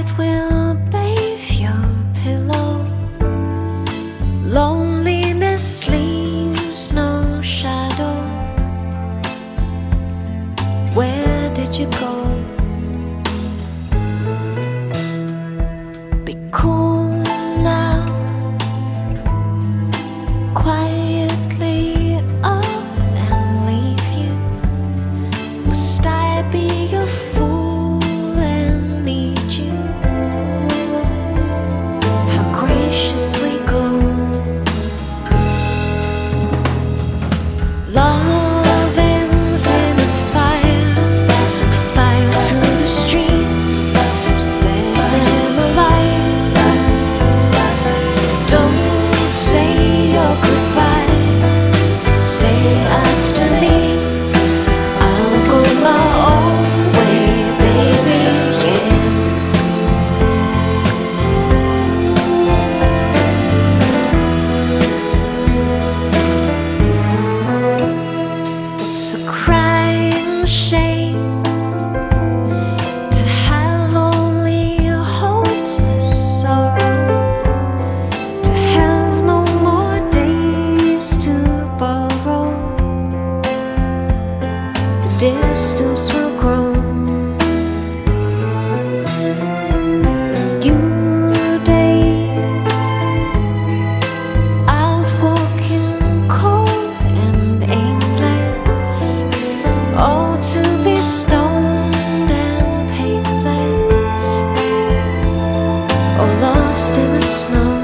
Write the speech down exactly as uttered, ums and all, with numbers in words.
that will bathe your pillow. Loneliness leaves no shadow. Where did you go? Be cool now, quietly up and leave you. Must I be a fool and need you? How gracious we go. Love ends in a fire, fire through the streets, set them alight. Don't say your goodbye, say after me. I'll go my own way, baby, yeah. It's a crying shame to have only a hopeless sorrow, to have no more days to borrow. The distance will grow. New day, out walking cold and aimless, all to be stoned and painless, or lost in the snow.